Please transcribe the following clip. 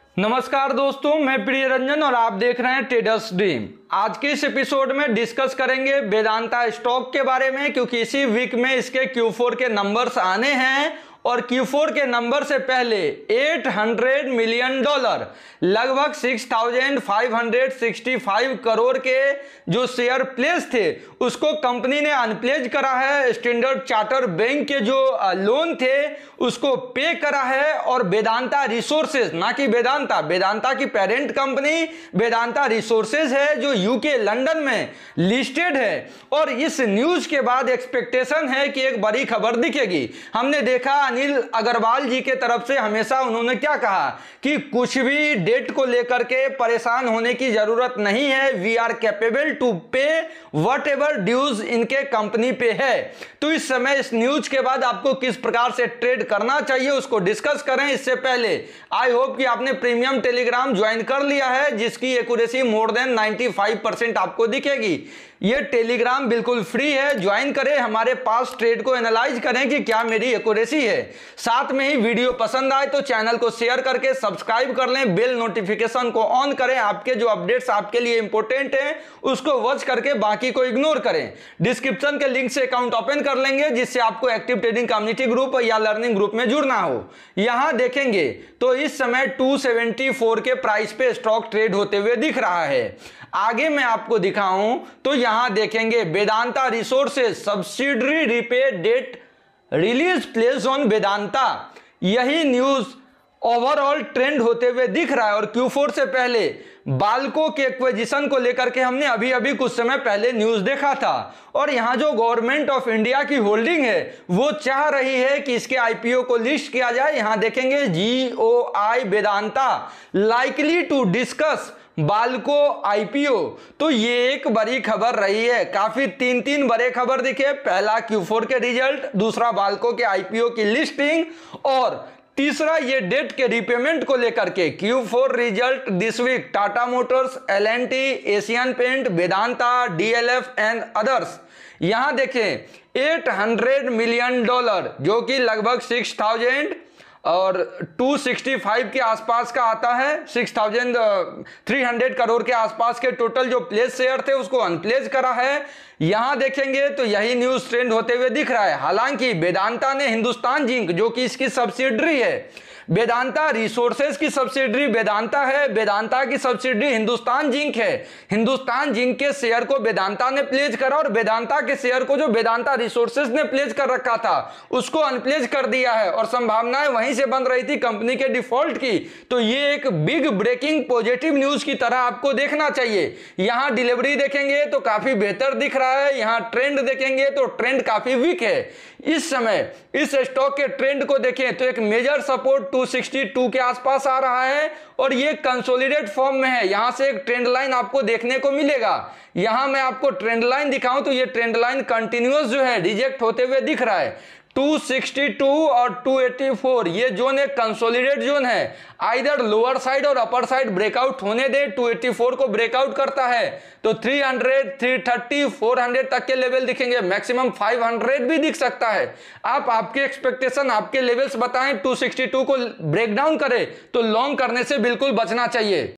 नमस्कार दोस्तों, मैं प्रिय रंजन और आप देख रहे हैं ट्रेडर्स ड्रीम। आज के इस एपिसोड में डिस्कस करेंगे वेदांता स्टॉक के बारे में, क्योंकि इसी वीक में इसके Q4 के नंबर्स आने हैं और Q4 के नंबर से पहले $800 मिलियन लगभग 6,565 करोड़ के जो शेयर प्लेस थे उसको कंपनी ने अनप्लेज करा है। स्टैंडर्ड चार्टर बैंक के जो लोन थे उसको पे करा है और वेदांता रिसोर्सेज, ना कि वेदांता की पेरेंट कंपनी वेदांता रिसोर्सेज है जो यूके लंदन में लिस्टेड है। और इस न्यूज के बाद एक्सपेक्टेशन है कि एक बड़ी खबर दिखेगी। हमने देखा अनिल अग्रवाल जी के तरफ से हमेशा उन्होंने क्या कहा कि कुछ भी डेट को लेकर के परेशान होने की जरूरत नहीं है, we are capable to pay whatever dues इनके कंपनी पे है। तो इस समय इस न्यूज के बाद आपको किस प्रकार से ट्रेड करना चाहिए उसको डिस्कस करें। इससे पहले आई होप कि आपने प्रीमियम टेलीग्राम ज्वाइन कर लिया है जिसकी एक्यूरेसी मोर देन 95% आपको दिखेगी। ये टेलीग्राम बिल्कुल फ्री है, ज्वाइन करें, हमारे पास ट्रेड को एनालाइज करें कि क्या मेरी एक्यूरेसी है। साथ में ही वीडियो पसंद आए तो चैनल को शेयर करके सब्सक्राइब कर लें, बेल नोटिफिकेशन को ऑन करें, आपके जो अपडेट्स आपके लिए इंपॉर्टेंट हैं उसको वॉच करके बाकी को इग्नोर करें। डिस्क्रिप्शन के लिंक से अकाउंट ओपन कर लेंगे जिससे आपको एक्टिव ट्रेडिंग कम्युनिटी ग्रुप या लर्निंग ग्रुप में जुड़ना हो। यहां देखेंगे तो इस समय 274 के प्राइस पे स्टॉक ट्रेड होते हुए दिख रहा है। आगे मैं आपको दिखाऊं तो यहां देखेंगे Vedanta Resources subsidiary repay date release place on Vedanta, यही न्यूज ओवरऑल ट्रेंड होते हुए दिख रहा है। और Q4 से पहले बाल्को के एक्विजिशन को लेकर के हमने अभी कुछ समय पहले न्यूज देखा था और यहां जो गवर्नमेंट ऑफ इंडिया की होल्डिंग है वो चाह रही है कि इसके आईपीओ को लिस्ट किया जाए। यहां देखेंगे GOI Vedanta likely to discuss BALCO IPO. तो ये एक बड़ी खबर रही है, काफी तीन बड़े खबर दिखे। पहला Q4 के रिजल्ट, दूसरा बाल्को के आईपीओ की लिस्टिंग और तीसरा ये डेट के रिपेमेंट को लेकर के Q4 result this week Tata Motors, L&T, Asian Paint, Vedanta, DLF and others. यहां देखें $800 मिलियन जो कि लगभग 6,265 के आसपास का आता है। 6,300 करोड़ के आसपास के टोटल जो प्लेस शेयर थे उसको अनप्लेस करा है। यहां देखेंगे तो यही न्यूज ट्रेंड होते हुए दिख रहा है। हालांकि वेदांता ने हिंदुस्तान जिंक जो कि इसकी सब्सिडरी है, वेदांता रिसोर्सेज की सब्सिडरी वेदांता है, वेदांता की सब्सिडरी हिंदुस्तान जिंक है। हिंदुस्तान जिंक के शेयर को वेदांता ने प्लेज करा और वेदांता के शेयर को जो वेदांता रिसोर्सेज ने प्लेज कर रखा था उसको अनप्लेज कर दिया है और संभावनाएं वहीं से बन रही थी कंपनी के डिफॉल्ट की। तो ये एक बिग ब्रेकिंग पॉजिटिव न्यूज की तरह आपको देखना चाहिए। यहां डिलीवरी देखेंगे तो काफी बेहतर दिख रहा है, यहां ट्रेंड देखेंगे तो ट्रेंड काफी वीक है। इस समय इस स्टॉक के ट्रेंड को देखें तो एक मेजर सपोर्ट 262 के आसपास आ रहा है और ये कंसोलिडेट फॉर्म में है। यहां से एक ट्रेंड लाइन आपको देखने को मिलेगा। यहां मैं आपको ट्रेंड लाइन दिखाऊं तो ये ट्रेंड लाइन कंटिन्यूअस जो है रिजेक्ट होते हुए दिख रहा है। 262 और 284 ये जोन एक कंसोलिडेट जोन है, आइदर लोअर साइड और अपर साइड ब्रेकआउट होने दे। 284 को ब्रेकआउट करता है तो 300, 330, 400 तक के लेवल दिखेंगे, मैक्सिमम 500 भी दिख सकता है। आप आपके एक्सपेक्टेशन, आपके लेवल्स बताएं। 262 को ब्रेक डाउन करे तो लॉन्ग करने से बिल्कुल बचना चाहिए।